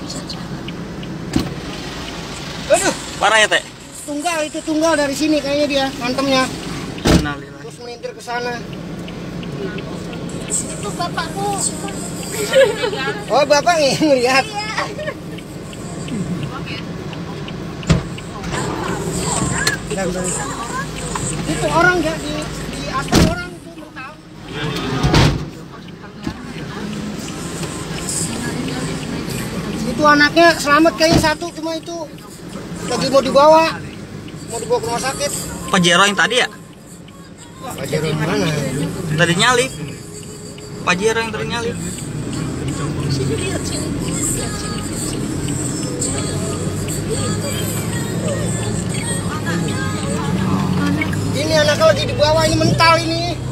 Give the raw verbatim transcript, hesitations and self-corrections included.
Aduh, parah ya, Teh? tunggal itu tunggal dari sini kayaknya dia ngantem-nya. Innalillahi. Terus melintir ke sana. Itu bapakku. Oh, bapak nih ngeliat. Itu orang ya di di atas orang itu mental. Itu anaknya selamat kayaknya satu, cuma itu lagi mau dibawa, mau dibawa ke rumah sakit. Pajero yang tadi ya? Pajero yang mana? Tadi nyalip. Pajero yang tadi nyalip. Ini anaknya lagi dibawa, ini mental ini.